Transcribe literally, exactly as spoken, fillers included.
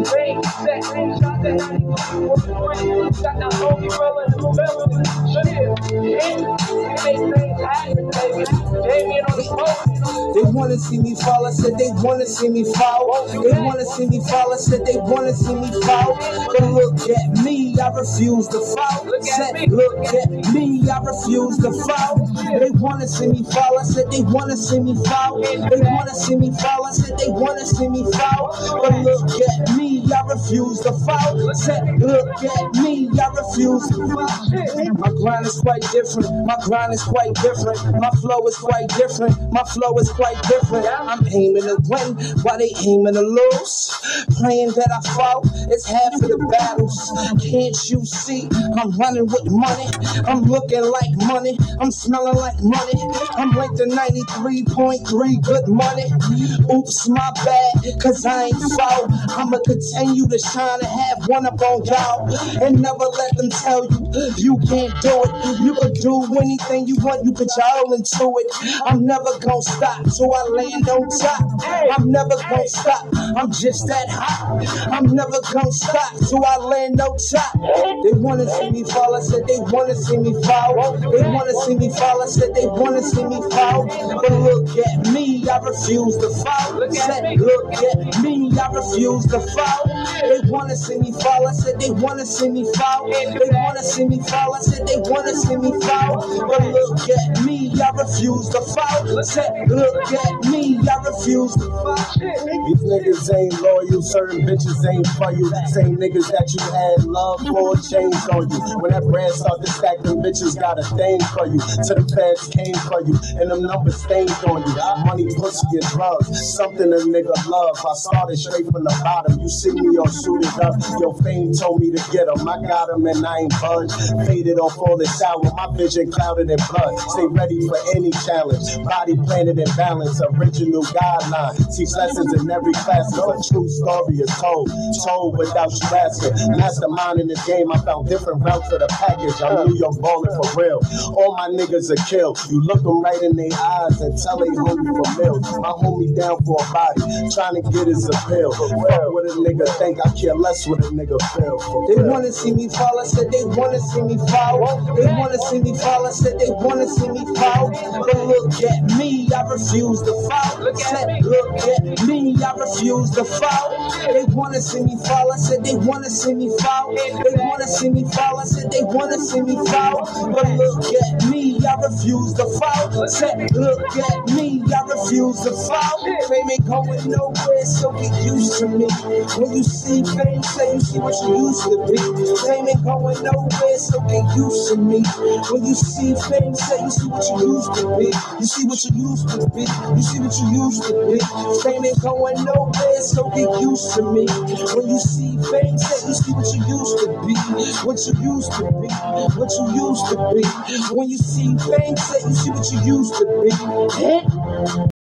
Wait, set, shot that I need to got that whole girl in the building. Shit, we make things happen, baby. Damien on the phone. They wanna see me fall, I said they wanna see me fall. They wanna see me fall, I said they wanna see me fall. But look at me, I refuse to fall. Said, look at me, I refuse to fall. They wanna see me fall, I said they wanna see me fall. They wanna see me fall, I said they wanna see me fall. But look at me, I refuse to fall. Said, look at me, I refuse to fall. My grind is quite different, my grind is quite different. My flow is quite different, my flow is quite different. I'm aiming to win while they aiming to lose. Praying that I fall is half of the battles. Can't you see? I'm running with money. I'm looking like money. I'm smelling like money. I'm linked to ninety-three point three good money. Oops, my bad, cause I ain't fall. I'ma continue to shine and have one up on y'all. And never let them tell you you can't do it. You can do anything you want, you put y'all into it. I'm never gonna stop till I land on top. I'm never gonna stop, I'm just that hot. I'm never gonna stop till I land on top. They wanna see me fall, I said they wanna see me fall. They wanna see me fall, I said they wanna see me fall. But look at me, I refuse to fall. Said, look at me, I refuse to fall. They wanna see me fall, I said they wanna see me fall. They wanna see me fall, I said they wanna see me fall. But look at me, I refuse to fall. Said, look at me, I refuse to fall. These niggas ain't loyal, certain bitches ain't for you. Same niggas that you had love for changed on you. When that brand start to stack, them bitches got a thing for you. Till the feds came for you, and them numbers stained on you. Money, pussy, and drugs, something a nigga love. I started straight from the bottom, you see me all suited up. Your fame told me to get them, I got them and I ain't budged. Faded off all the sour, my vision clouded in blood. Stay ready for any challenge, body planted in balance. Original guideline, teach lessons in every class. No true story is told, told without you asking. Mastermind in this game, I found different routes for the package. I'm New York ballin' for real. All my niggas are killed. You look them right in their eyes and tell they hungry for milk. My homie down for a body, trying to get his appeal. Fuck what a nigga think, I care less what a nigga feel. They wanna see me fall, I said they wanna see me fall. They wanna see me fall, I said they wanna see me fall. But look at me, I refuse to fall. Said, look at me, I refuse to fall. They wanna see me fall, I said they wanna see me fall. They wanna see me fall, I said they wanna see me fall. But look at me, I refuse to fall. Said, look at me, I refuse to fall. Fame ain't going nowhere, so get used to me. When you see fame, say you see what you used to be. Fame ain't going nowhere, so get used to me. When you see fame, say you see what you used to be. You see what you used to be. You see what you used to be. Fame ain't going nowhere, so get used to me. When you see fame, say you see what you used to be. What you used to be. What you used to be. When you see fame, say you see what you used to be.